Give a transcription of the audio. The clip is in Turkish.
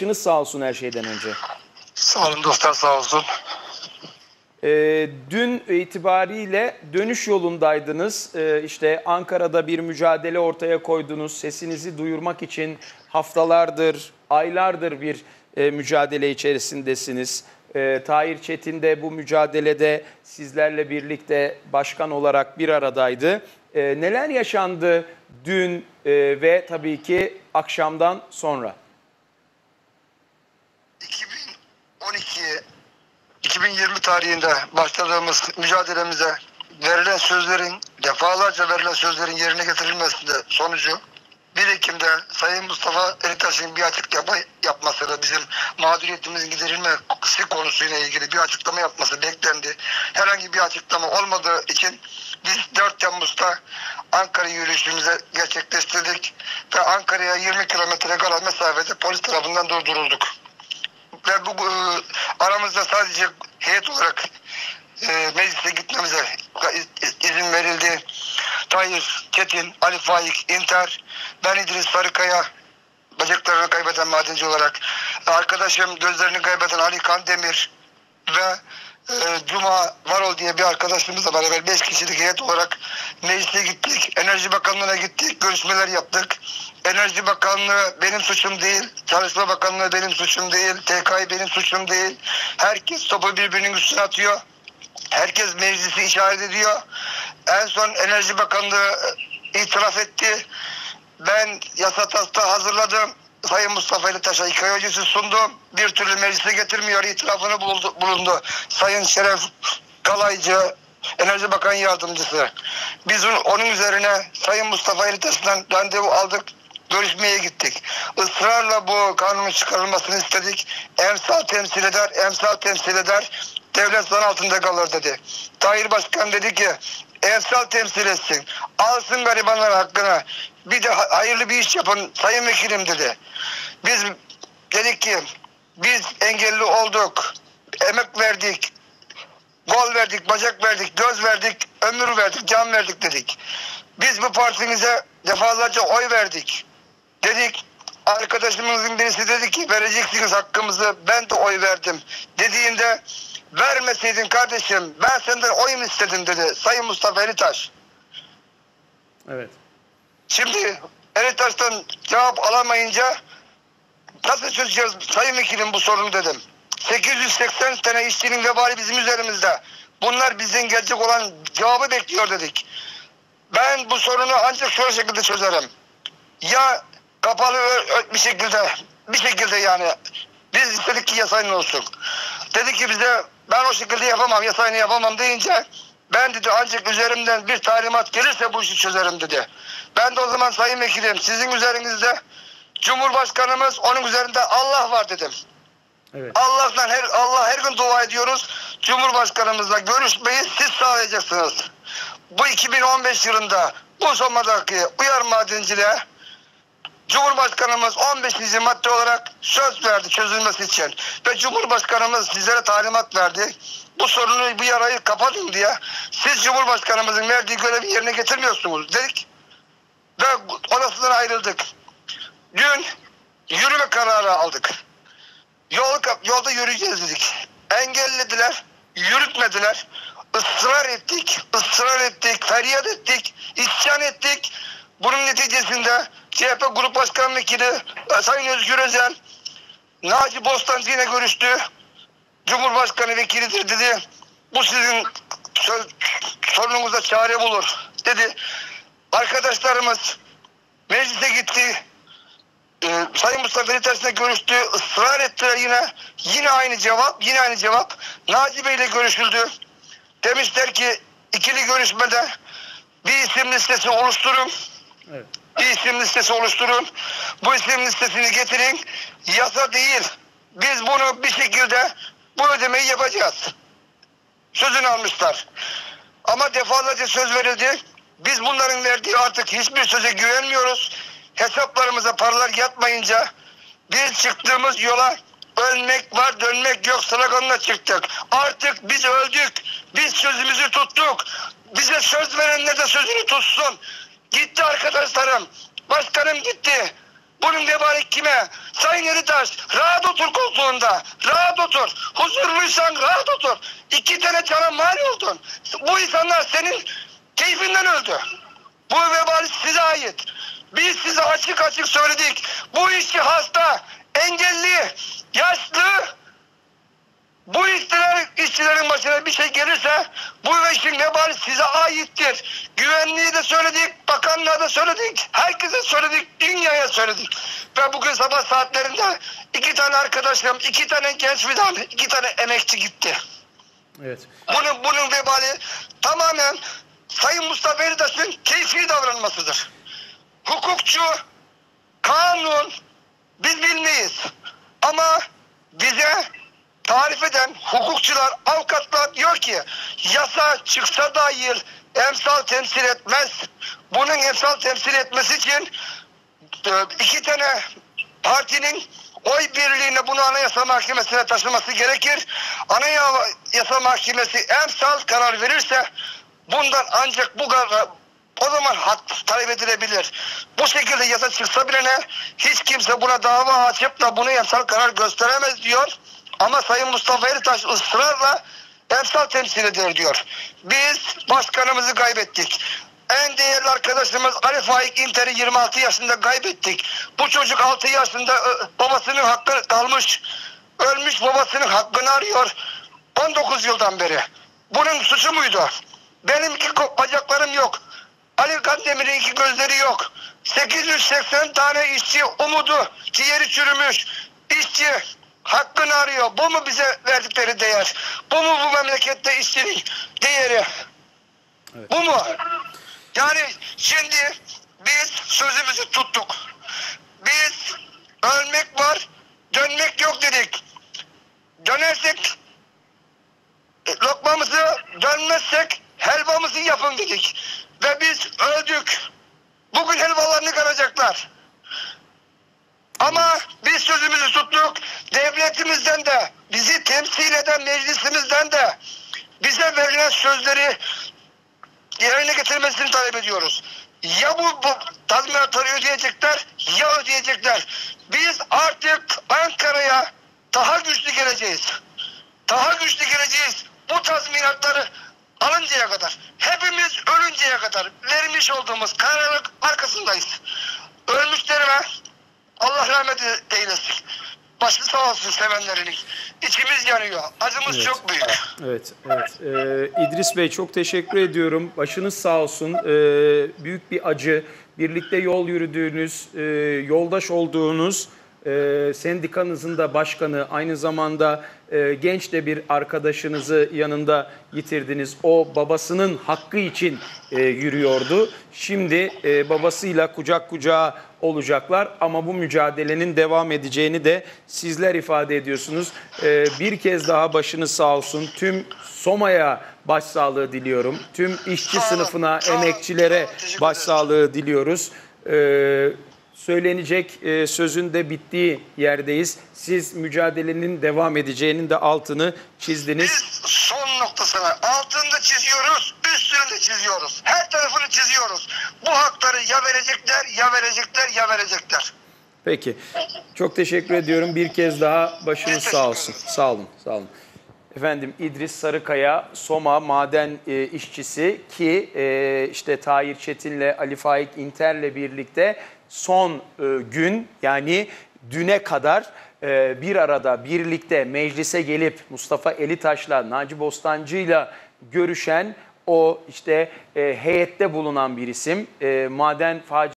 Başınız sağ olsun her şeyden önce. Sağ olun dostlar, sağ olsun. Dün itibariyle dönüş yolundaydınız. İşte Ankara'da bir mücadele ortaya koydunuz. Sesinizi duyurmak için haftalardır, aylardır bir mücadele içerisindesiniz. Tahir Çetin de bu mücadelede sizlerle birlikte başkan olarak bir aradaydı. Neler yaşandı dün ve tabii ki akşamdan sonra? 2020 tarihinde başladığımız mücadelemize verilen sözlerin, defalarca verilen sözlerin yerine getirilmesinde sonucu 1 Ekim'de Sayın Mustafa Elitaş'ın bir açıklama yapması, bizim mağduriyetimizin giderilmesi konusuyla ilgili bir açıklama yapması beklendi. Herhangi bir açıklama olmadığı için biz 4 Temmuz'da Ankara yürüyüşümüzü gerçekleştirdik ve Ankara'ya 20 kilometre kala mesafede polis tarafından durdurulduk. Ve bu aramızda sadece heyet olarak meclise gitmemize izin verildi. Tahir Çetin, Ali Faik İnter, ben İdris Sarıkaya, bacaklarını kaybeden madenci olarak, arkadaşım gözlerini kaybeden Ali Kandemir ve Cuma Varol diye bir arkadaşımızla beraber 5 kişilik heyet olarak meclise gittik. Enerji Bakanlığı'na gittik, görüşmeler yaptık. Enerji Bakanlığı benim suçum değil, Çalışma Bakanlığı benim suçum değil, TKİ benim suçum değil. Herkes topu birbirinin üstüne atıyor. Herkes meclisi işaret ediyor. En son Enerji Bakanlığı itiraf etti. Ben yasa taslağı hazırladım. Sayın Mustafa Elitaş'a 2 ay öncesi sundum. Bir türlü meclise getirmiyor. İtirafını bulundu. Sayın Şeref Kalaycı, Enerji Bakan Yardımcısı. Biz onun üzerine Sayın Mustafa Elitaş'tan randevu aldık. Görüşmeye gittik. Israrla bu kanunun çıkarılmasını istedik. Emsal temsil eder, emsal temsil eder. Devlet zan altında kalır dedi. Tahir Başkan dedi ki emsal temsil etsin. Alsın garibanların hakkını. Bir de hayırlı bir iş yapın sayın vekilim dedi. Biz dedik ki biz engelli olduk. Emek verdik. Gol verdik, bacak verdik, göz verdik, ömür verdik, can verdik dedik. Biz bu partimize defalarca oy verdik. Dedik, arkadaşımızın birisi dedi ki vereceksiniz hakkımızı, ben de oy verdim. Dediğinde vermeseydin kardeşim ben senden oy mu istedim dedi Sayın Mustafa Elitaş. Evet. Şimdi Elitaş'tan cevap alamayınca nasıl çözeceğiz Sayın Vekilim bu sorunu dedim. 880 tane işçinin vebali bizim üzerimizde. Bunlar bizden gelecek olan cevabı bekliyor dedik. Ben bu sorunu ancak şöyle şekilde çözerim. Ya kapalı bir şekilde yani biz istedik ki yasayın olsun. Dedi ki bize ben o şekilde yapamam, yasayını yapamam deyince ben dedi ancak üzerimden bir talimat gelirse bu işi çözerim dedi. Ben de o zaman Sayın Vekilim sizin üzerinizde Cumhurbaşkanımız, onun üzerinde Allah var dedim. Evet. Allah her gün dua ediyoruz. Cumhurbaşkanımızla görüşmeyi siz sağlayacaksınız. Bu 2015 yılında bu Soma'daki uyar madenciliğe Cumhurbaşkanımız 15. madde olarak söz verdi çözülmesi için. Ve Cumhurbaşkanımız sizlere talimat verdi. Bu sorunu, bu yarayı kapatın diye. Siz Cumhurbaşkanımızın verdiği görevi yerine getirmiyorsunuz dedik. Ve odasından ayrıldık. Dün yürüme kararı aldık. Yolda yürüyeceğiz dedik. Engellediler, yürütmediler. Israr ettik, feryat ettik, isyan ettik. Bunun neticesinde CHP Grup Başkan Vekili Sayın Özgür Özel, Naci Bostancı ile görüştü. Cumhurbaşkanı vekilidir dedi. Bu sizin sorununuza çare bulur dedi. Arkadaşlarımız meclise gitti. Sayın Mustafa Elitaş'la görüştü. Israr ettiler yine. Yine aynı cevap. Naci Bey ile görüşüldü. Demişler ki ikili görüşmede bir isim listesi oluşturun. Evet. Bir isim listesi oluşturun. Bu isim listesini getirin. Yasa değil. Biz bunu bir şekilde bu ödemeyi yapacağız. Sözünü almışlar. Ama defalarca söz verildi. Biz bunların verdiği artık hiçbir söze güvenmiyoruz. Hesaplarımıza paralar yatmayınca biz çıktığımız yola ölmek var dönmek yok sloganla çıktık. Artık biz öldük. Biz sözümüzü tuttuk. Bize söz verenler de sözünü tutsun. Gitti arkadaşlarım. Başkanım gitti. Bunun vebali kime? Sayın Eritaş, rahat otur koltuğunda. Rahat otur. Huzurluysan rahat otur. 2 tane cana mal oldun. Bu insanlar senin keyfinden öldü. Bu vebali size ait. Biz size açık açık söyledik. Bu işçi hasta, engelli, yaşlı. Bu işçilerin başına bir şey gelirse bu işin vebali size aittir. Güvenliği de söyledik, bakanlığa da söyledik, herkese söyledik, dünyaya söyledik. Ve bugün sabah saatlerinde 2 tane arkadaşım, 2 tane genç fidan, 2 tane emekçi gitti. Evet. Bunun vebali tamamen Sayın Mustafa Eritaş'ın keyfi davranmasıdır. Hukukçu, kanun biz bilmeyiz. Ama bize tarif eden hukukçular, avukatlar diyor ki yasa çıksa dahi emsal temsil etmez. Bunun emsal temsil etmesi için 2 tane partinin oy birliğine bunu Anayasa Mahkemesi'ne taşıması gerekir. Anayasa Mahkemesi emsal karar verirse bundan ancak o zaman hak talep edilebilir. Bu şekilde yasa çıksa bile hiç kimse buna dava açıp da bunu emsal karar gösteremez diyor. Ama Sayın Mustafa Eritaş ısrarla emsal temsil eder diyor. Biz başkanımızı kaybettik. En değerli arkadaşımız Ali Faik İnter'i 26 yaşında kaybettik. Bu çocuk 6 yaşında babasının hakkı kalmış. Ölmüş babasının hakkını arıyor. 19 yıldan beri. Bunun suçu muydu? Benim 2 bacaklarım yok. Ali Kandemir'in 2 gözleri yok. 880 tane işçi umudu, ciğeri çürümüş. İşçi hakkını arıyor. Bu mu bize verdikleri değer? Bu mu bu memlekette işçinin değeri? Evet. Bu mu? Yani şimdi biz sözümüzü tuttuk. Biz ölmek var, dönmek yok dedik. Dönersek lokmamızı, dönmezsek helvamızı yapın dedik. Ve biz öldük. Bugün helvalarını karacaklar. Ama biz sözümüzü tuttuk. Devletimizden de, bizi temsil eden meclisimizden de bize verilen sözleri yerine getirmesini talep ediyoruz. Ya bu tazminatları ödeyecekler ya ödeyecekler. Biz artık Ankara'ya daha güçlü geleceğiz. Daha güçlü geleceğiz. Bu tazminatları alıncaya kadar, hepimiz ölünceye kadar vermiş olduğumuz kararın arkasındayız. Ölmüşlerime Allah rahmet eylesin. Başı sağ olsun sevenlerinin. İçimiz yanıyor. Acımız Evet. çok büyük. Evet, evet. İdris Bey çok teşekkür ediyorum. Başınız sağ olsun. Büyük bir acı. Birlikte yol yürüdüğünüz, yoldaş olduğunuz, sendikanızın da başkanı, aynı zamanda genç de bir arkadaşınızı yanında yitirdiniz. O babasının hakkı için yürüyordu. Şimdi babasıyla kucak kucağa olacaklar ama bu mücadelenin devam edeceğini de sizler ifade ediyorsunuz. Bir kez daha başınız sağ olsun. Tüm Soma'ya başsağlığı diliyorum. Tüm işçi sınıfına, emekçilere başsağlığı diliyoruz. Söylenecek sözün de bittiği yerdeyiz. Siz mücadelenin devam edeceğinin de altını çizdiniz. Biz son noktasına altını da çiziyoruz, üstünü de çiziyoruz. Her tarafını çiziyoruz. Bu hakları ya verecekler, ya verecekler, ya verecekler. Peki. Çok teşekkür ediyorum. Bir kez daha başınız sağ olsun. Sağ olun, sağ olun. Efendim İdris Sarıkaya, Soma maden işçisi ki işte Tahir Çetin'le Ali Faik İnter'le birlikte son gün yani düne kadar bir arada birlikte meclise gelip Mustafa Elitaş'la Naci Bostancı'yla görüşen o işte heyette bulunan bir isim. Maden faciası